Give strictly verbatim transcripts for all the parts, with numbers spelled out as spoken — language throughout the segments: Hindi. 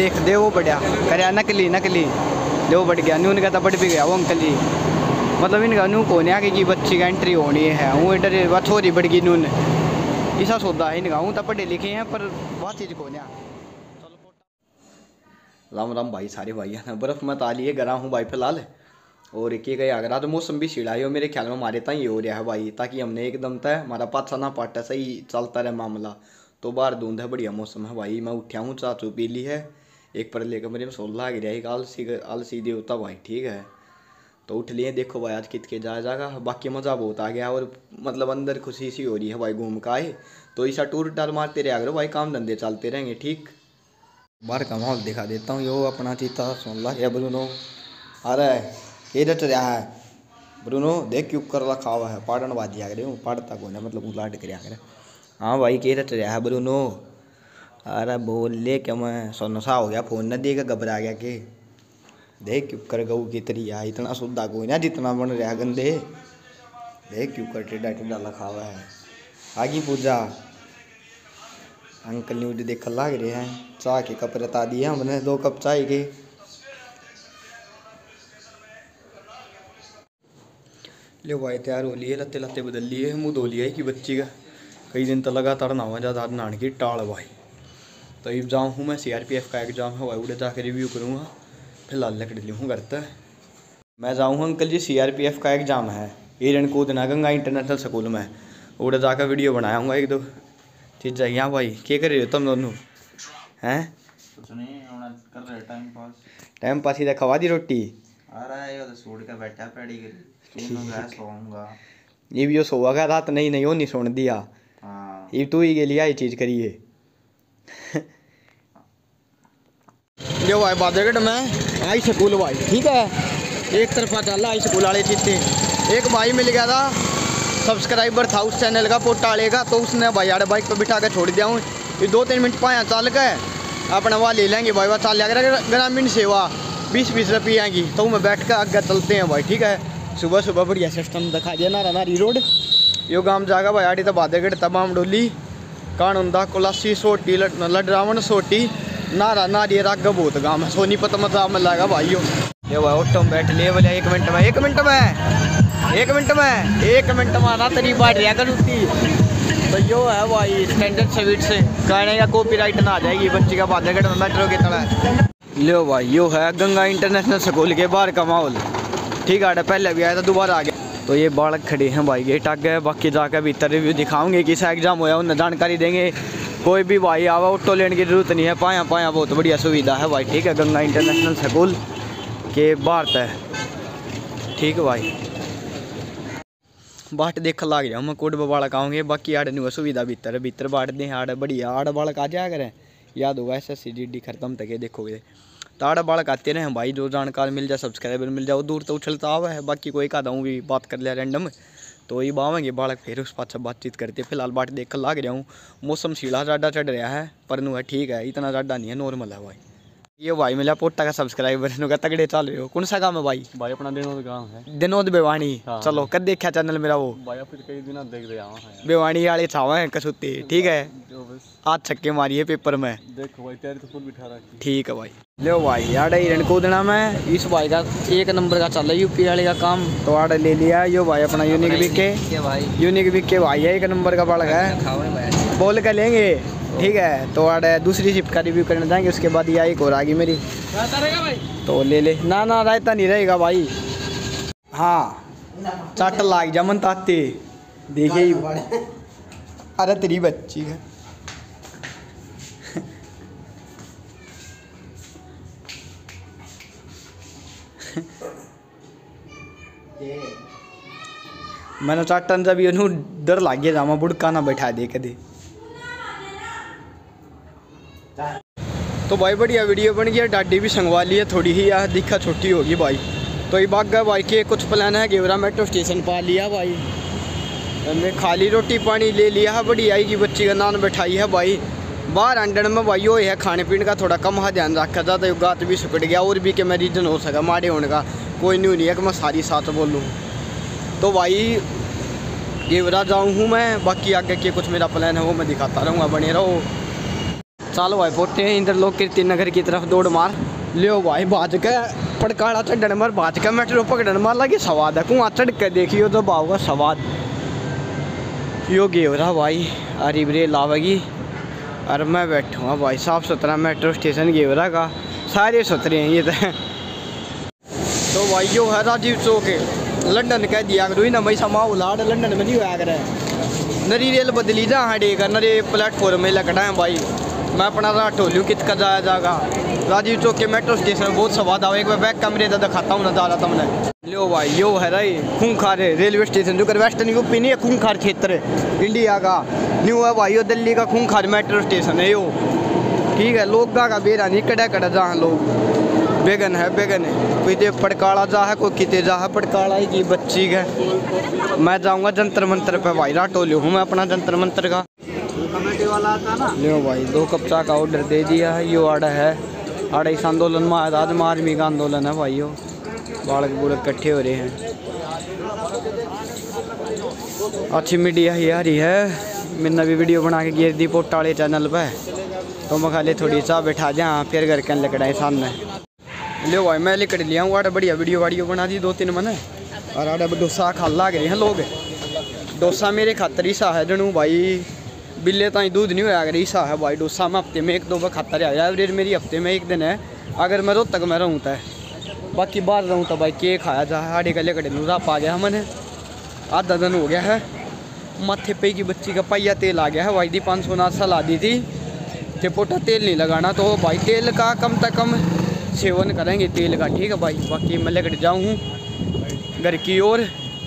देख दे वो बढ़िया करे नकली नकली दे वो बढ़ गया नून का तो बढ़ भी गया वो अंकल जी मतलब इनका नू को नहीं आगे की बच्ची का एंट्री होनी है वो इधर बात छोरी बढ़ गई नून ऐसा सौदा है इनका हूँ तो पढ़े लिखे हैं पर बहुत चीज़ को नहीं। राम राम भाई सारे भाई है ना बर्फ़ मत आ लिए गरा हूँ भाई फिलहाल और एक गया अगर तो मौसम भी सीढ़ा है मेरे ख्याल में हमारे तक ये हो रहा है भाई ताकि हमने एकदम तय हमारा पाछा ना पाटा सही चलता रहे मामला तो बाहर धुंध है बढ़िया मौसम है भाई मैं उठा हूँ चाचू पी ली है एक पर लेकर मेरे में सोलह गिर एक आलसी आलसी देवता भाई ठीक है तो उठ लिए देखो भाई आज कित के जाया जाएगा बाकी मज़ा बहुत आ गया और मतलब अंदर खुशी सी हो रही है भाई घूम का आए तो ऐसा टूर टार मारते रहे अगर भाई काम धंधे चलते रहेंगे ठीक। बाहर का माहौल दिखा देता हूँ यो अपना चीता सुन ला या ब्रूनो आ रहा है ये रट रहा है ब्रूनो देख क्यों कर रखा हुआ है पाड़न बाजी आ गए हूँ पाड़ता को ना मतलब उलाट कर आ गया हाँ भाई के रट रहा है ब्रूनो अरे बोल ले क्या मैं सोनसा हो गया फ़ोन न देगा घबरा गया के देख क्यों कर गऊ की तरी है इतना सुद्धा कोई ना जितना बन रहा गंदे देख क्यों कर टेढ़ा टेढ़ा लखा हुआ है आगे पूजा अंकल न्यूज देख लाग रहे हैं चाय के कप रता दिए हमने दो कप चाय के ले भाई तैयार हो लिए लत्ते लत्ते बदल लिए मुँह धो लिया कि बच्ची का कई दिन तो लगातार नहावा ज़्यादा नहाने की टाल भाई तो अब जाऊँ हूँ मैं सी आर पी एफ का एग्जाम है भाई उड़े जाकर रिव्यू करूँगा फिलहाल लकड़ी ली हूँ घर तक मैं जाऊँ uncle ji C R P F का एग्जाम है हिरण कूदना गंगा इंटरनेशनल स्कूल में उड़े जाकर वीडियो बनाऊँगा एक दो चीज़ यहाँ भाई क्या कर रहे हो तुम दोनों हैं कुछ नहीं कर रहे टाइम पास टाइम पास इधर खवा दी रोटी आ रहा है तो सूट का बैठा पड़ी सोऊंगा ये भी जो सोआ का रात नहीं नहीं वो नहीं सुन दिया हाँ ये तू ही के लिए ये चीज़ करिए जो भाई बादरगढ़ में आई स्कूल भाई ठीक है एक तरफा चल आई स्कूल वाले चीते एक भाई मिल गया था सब्सक्राइबर था उस चैनल का पोटा का तो उसने भाई यार बाइक पर बिठा कर छोड़ दिया हूँ ये दो तीन मिनट पाया चल के अपना वहाँ ले लेंगे भाई वह चल जाएगा ग्रामीण सेवा बीस बीस रुपये की तो मैं बैठ कर आगे चलते हैं भाई ठीक है सुबह सुबह बढ़िया सिस्टम दिखा दिया नारा नारी रोड यो गांव जाएगा भाई आड़ी तो बादरगढ़ तमाम डोली कानुंदा कोलासी सोटी लडरावन सोटी नारा नारी राग बहुत गाँव है सोनीपत मजा में लगा भाई ये भाई ऑटो में बैठ लिए बोले एक मिनट में एक मिनट में एक मिनट में एक मिनट में ना तेरी बात रिया करूँगी तो यो है भाई स्टैंडर्ड स्वीट से गाने का कॉपीराइट ना आ जाएगी बच्ची का बादरगढ़ में मेट्रो की तरह लो भाई यो है गंगा इंटरनेशनल स्कूल के बाहर का माहौल ठीक है पहले भी आया था दोबारा आ गया तो ये बालक खड़े हैं भाई गेट आ गए बाकी जाकर भीतर रिव्यू दिखाऊंगे किस एग्जाम होया उन्हें जानकारी देंगे कोई भी भाई आवा ऑटो लेने की जरूरत नहीं है पाया पाया बहुत बढ़िया सुविधा है भाई ठीक है गंगा इंटरनेशनल स्कूल के बाहर तय ठीक है भाई बाट देख लाग जाऊँ मैं कोड बालक आऊँगे बाकी आड़ नहीं सुविधा भीतर भीतर बाट दें आड़ बढ़िया आड़ बालक आ जाया करें याद होगा S S C G D खत्म तक देखोगे तो आड़ बालक आते रहे भाई जो जानकार मिल जाए सब्सक्राइबर मिल जाए वो दूर तो उछलता आवा है बाकी कोई का भी बात कर लिया रैंडम तो ये बावेंगे बालक फिर उस पास बातचीत करते फिलहाल बाट देख कर लाग जाऊँ मौसम सीढ़ा ज़्यादा चढ़ रहा है पर नु है ठीक है इतना ज़्यादा नहीं है नॉर्मल है भाई ये भाई मिला पोटा का सब्सक्राइबर नु का तगड़े चल रहे हो कौन सा काम है भाई भाई अपना दिनोद गांव है दिनोद बेवानी हाँ। चलो कद देखा चैनल मेरा वो भाई फिर कई दिन देख रहे हैं बेवानी वाले छावा है कसुते ठीक है आज छक्के मारिए पेपर में देखो भाई तैयारी तो फुल बिठा रखी ठीक है भाई लो भाई यार हिरण कूदना में इस भाई का एक नंबर का चल रहा है यूपी वाले का काम तो आड़ ले लिया यो भाई अपना यूनिक बिके यूनिक बिके भाई है एक नंबर का बालक है बोल कर लेंगे ठीक है तो आड़ दूसरी शिफ्ट का रिव्यू करने जाएंगे उसके बाद ये एक और आगे मेरी तो ले ले ना ना रायता नहीं रहेगा भाई हाँ चट लाग जा मन ताते देखे अरे तेरी बच्ची का मैंने चाटन जब ये डर लग गया जामा बुड़का ना बैठा दे कदे तो भाई बढ़िया वीडियो बन गया डाडी भी संगवा ली है थोड़ी ही यार दिखा छोटी होगी भाई तो ये बाग गया भाई के कुछ प्लान है गेवरा मेट्रो स्टेशन पा लिया भाई मैं खाली रोटी पानी ले लिया है बढ़िया की बच्ची का नान बैठाई है भाई बाहर अंडन में भाई वो है खाने पीने का थोड़ा कम हाँ ध्यान रखा था तो गात भी सुकट गया और भी कि मैं रीजन हो सका माड़े होने का कोई नहीं नहीं है कि मैं सारी साथ बोलूँ तो भाई गेवरा जाऊँ हूँ मैं बाकी आगे के कुछ मेरा प्लान है वो मैं दिखाता रहूँगा बने रहो। चलो भाई पोटे इंद्रलोक कीर्ति नगर की तरफ दौड़ मार लियो भाई बाज के पड़काड़ा चढ़ने मार बाज के मेट्रो पकड़ने मार लगी सवाद है कुआ चढ़ के देखियो तो बाबा सवाद यो गेवरा भाई अरे ब्रे लावेगी और मैं बैठूँगा भाई साफ सुथरा मेट्रो स्टेशन गेवरा का सारे सुथरे हैं ये तो तो भाई यो है राजीव चौक लंदन कह दिया करो ना भाई समा उलाड़ लंदन में नहीं होया करे नरी रेल बदली जा हाँ डेगा नरे प्लेटफॉर्म में लगना है भाई मैं अपना राह टोलूँ कित का जाया जाएगा राजीव चौक के मेट्रो स्टेशन में बहुत स्वाद आओ एक बार बैक कैमरे का दिखाता हूँ नज़ारा तुमने लो भाई यो है रही खूंखार रेलवे स्टेशन जो कर वेस्टर्न यूपी नहीं है खूंखार क्षेत्र इंडिया का न्यू है भाई यो दिल्ली का खूंखार मेट्रो स्टेशन है यो ठीक है लोग का बेरा नहीं कड़ा कड़ा जहाँ लोग बेगन है बेगन है कोई दे पड़काड़ा जा है कोई किते जा है पड़काड़ा की बच्ची है मैं जाऊँगा जंतर मंतर पे भाई राटोली हूँ मैं अपना जंतर मंतर का लो भाई दो कप चाय का ऑर्डर दे दिया है यो आड़ा है आड़ा इस आंदोलन में आया आज आर्मी का आंदोलन है भाई यो बालक बुलक इकट्ठे हो रहे हैं अच्छी मीडिया ही आ रही है मैंने भी वीडियो बना के गिर दी पोटा वाले चैनल पे तो मैं खाली थोड़ी चाय बैठा जा फिर घर के लकड़ाए सामने लो भाई मैं लिकड़ लिया हूँ आड़ा बढ़िया वीडियो वाडियो बना दी दो तीन मैंने और आड़ा डोसा खा ला गए हैं लोग डोसा मेरे खातर ईसा है जनू भाई बिल्ले ताई दूध नहीं होया अगर ईसा है भाई डोसा मैं हफ्ते में एक दो बार खाता रहा एवरेज मेरी हफ्ते में एक दिन है अगर मैं रोज तक मैं रहूँ तो बाकी बाहर रहूँ तो भाई केक खाया जा आड़े गले कड़े नूरा पा गया मैंने आधा दिन हो गया है माथे पे की बच्ची का पहिया तेल आ गया है भाई दी पाँच सौ नाथ ला दी थी ते पोटा तेल नहीं लगाना तो भाई तेल का कम से कम सेवन करेंगे तेल का ठीक है भाई बाकी मैं लेकर जाऊँ घर की ओर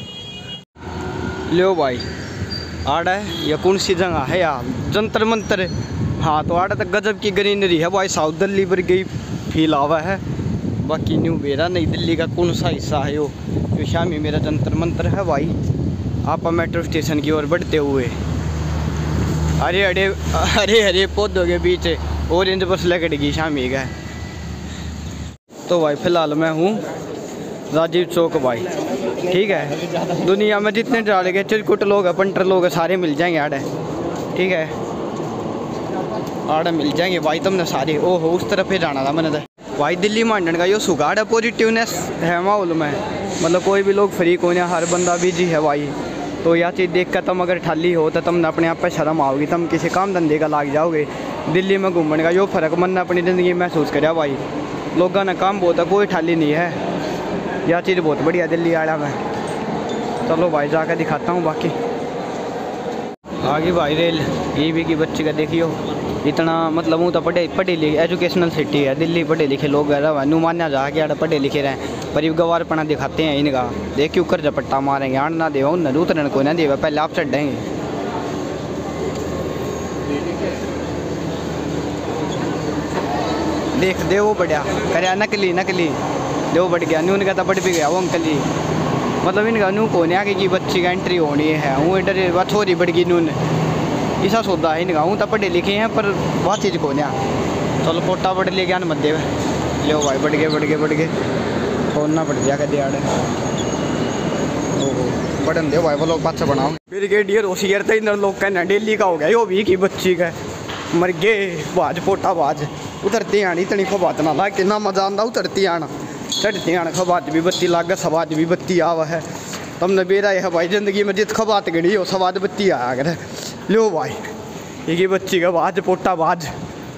लो भाई आड़ा है या कौन सी जगह है यार जंतर मंतर हाँ तो आड़ा तक गजब की ग्रीनरी है भाई साउथ दिल्ली पर गई फील आवा है बाकी न्यू बेरा नई दिल्ली का कौन सा हिस्सा है वो जो शामी मेरा जंतर मंतर है भाई आप मेट्रो स्टेशन की ओर बढ़ते हुए अरे अरे हरे हरे पौधों के बीच ऑरेंज बस लगेगी शामी का तो भाई फिलहाल मैं हूँ राजीव चौक भाई ठीक है दुनिया में जितने डाले गए चिरकुट लोग हैं पंटर लोग हैं सारे मिल जाएंगे आड़े ठीक है आड़े मिल जाएंगे भाई तुमने सारे ओहो उस तरफ ही जाना था मैंने तो भाई दिल्ली मांडन का यो सुगाड़ है पॉजिटिवनेस है माहौल में मतलब कोई भी लोग फ्री को नहीं हर बंदा बिजी है भाई तो यह चीज़ देख कर तुम अगर ठाली हो तो तुम अपने आप पर शर्म आओगी तुम किसी काम धंधे का लाग जाओगे दिल्ली में घूमने का यो फ़र्क मन अपनी ज़िंदगी में महसूस कराया भाई लोगों ने काम बहुत है कोई ठाली नहीं है यह चीज़ बहुत बढ़िया दिल्ली आया में चलो भाई जाकर दिखाता हूँ बाकी आगे भाई रेल ये भी की बच्ची का देखियो इतना मतलब हूँ तो पढ़े पढ़े लिखे एजुकेशनल सिटी है दिल्ली पढ़े लिखे लोग रहा नू मान्या जा के पढ़े लिखे रहे पर ये गवारपना दिखाते हैं इनका देखियो कर झपट्टा मारेंगे आन ना देवा उन उतरन को ना देवा पहले आप चढ़ेंगे देख दे वो बढ़िया करे नकली नकली दे वो बढ़ गया नू उनका तो बढ़ भी गया वो अंकल जी मतलब इनका नू को आगे की बच्ची का एंट्री होनी है वो इधर छोरी बढ़ गई नून ऐसा सौदा है इनका हूँ तो पढ़े लिखे हैं पर बहुत चीज़ को ना चलो पोटा बढ़ ले गया मत दे लो भाई बढ़ गए बढ़ गए बढ़ गए खोलना पड़ गया कर दिया ओहो बढ़न दे भाई वो लोग बात से बनाओ ब्रिगेडियर होशियार था इधर लोग कहना डेली का हो गया यो भी की बच्ची का मर गए बाज पोटा बाज उतरती आनी इतनी खबात ना ला कितना मजा आता उतरती आना चढ़ती आना खबात भी बत्ती लाग सवाद भी बत्ती आवा है तुमने बेरा है भाई जिंदगी में जित खबात गड़ी हो सवाद बत्ती आया कर लो भाई ये बच्ची का बाज पोटा बाज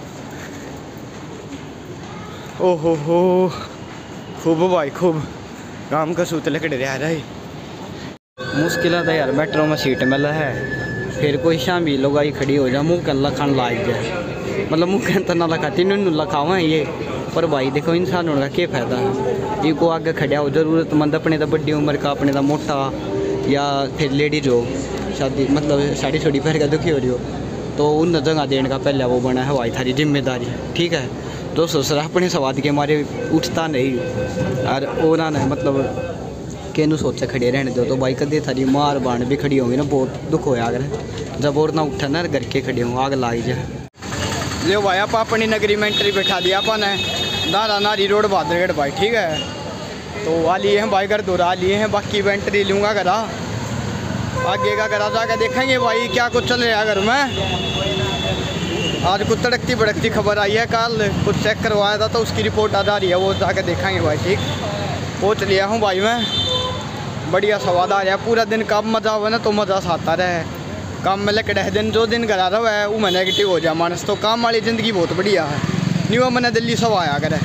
ओहो हो खूब भाई खूब काम का सूत लकड़ रहा रही मुश्किल है यार मेट्रो में सीट मिल है फिर कोई शामी लोग आई खड़ी हो जा मुँह कल लखान लाग जाए मतलब मुँह कहता ना लखाती नू लखावा ये पर भाई देखो इंसान होने का क्या फ़ायदा है ये को आगे खड़ा हो जरूरतमंद अपने तो बड़ी उम्र का अपने तो मोटा या फिर लेडीज हो शादी मतलब साड़ी छोड़ी पहन कर दुखी हो रही हो तो उन जगह देने का पहले वो बना है भाई थारी जिम्मेदारी ठीक है तो सोचरा अपने स्वाद के मारे उठता नहीं और उन्होंने मतलब केनू सोचे खड़े रहने दो तो भाई कदे थारी मार बाण भी खड़ी होगी ना बहुत दुख होया अगर जब और ना उठा ना घर के खड़े हों आग लाई जाए लो भाई आप अपनी नगरी में एंट्री बैठा दिया अपन है दारा नारी रोड बहादुरगढ़ भाई ठीक है तो आ लिए हैं भाई घर दोहरा लिए हैं बाकी मैं एंट्री लूँगा घरा आगे का घरा जाकर देखेंगे भाई क्या कुछ चल रहा है घर में आज कुछ तड़कती भड़कती खबर आई है, कल कुछ चेक करवाया था तो उसकी रिपोर्ट आ जा रही है, वो जाकर देखेंगे भाई। ठीक, पहुँच लिया हूँ भाई मैं, बढ़िया स्वाद आ रहा है। पूरा दिन काम मज़ा हुआ ना तो मज़ा आता रहे, काम में लेकर ढह दिन जो दिन घर आ रहा है वो मैं नेगेटिव हो जाए मानस। तो काम वाली ज़िंदगी बहुत बढ़िया है, न्यू मैंने दिल्ली सब आया करे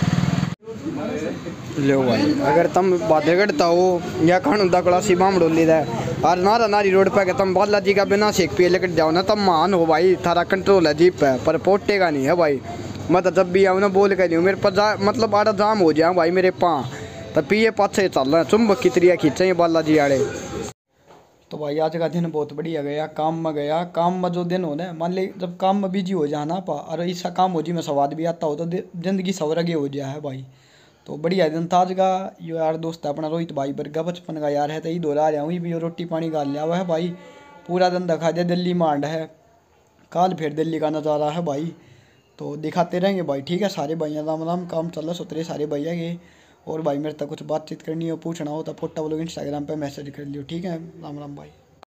लो भाई। अगर तुम बातें करता हो या खान दकड़ासी बामड़ोली है और नारा नारी रोड पे तुम बालाजी का बिना सेक पिए लेकर जाओ ना, तब मान हो भाई, थारा कंट्रोल है जीप पे, पर पोटेगा नहीं है भाई। मैं तो जब भी आऊँ ना बोल कर मेरे पर जा मतलब आड़ा जाम हो जाए भाई मेरे पाँ, तो पिए पाछे चल रहे हैं चुम्बक की तरिया खींचे बालाजी आड़े। तो भाई आज का दिन बहुत बढ़िया गया, काम में गया। काम में जो दिन हो ना, मान ली जब काम में बिजी हो जाना पा और ऐसा काम हो जी में स्वाद भी आता हो तो ज़िंदगी सवरगे हो जाए है भाई। तो बढ़िया दिन था आज का। यो यार दोस्त अपना रोहित भाई बरगा बचपन का यार है, तो ही दोहरा रहा हूँ भी रोटी पानी खा लिया हुआ है भाई। पूरा दिन दिखा दिया दिल्ली मांड है, कल फिर दिल्ली का नज़ारा है भाई, तो दिखाते रहेंगे भाई। ठीक है सारे भैया, राम राम, काम चल रहा सुतरे सारे भैया के। और भाई मेरे तक कुछ बातचीत करनी हो पूछना हो तो फोटा वो लोग इंस्टाग्राम पे मैसेज कर लियो। ठीक है, राम राम भाई।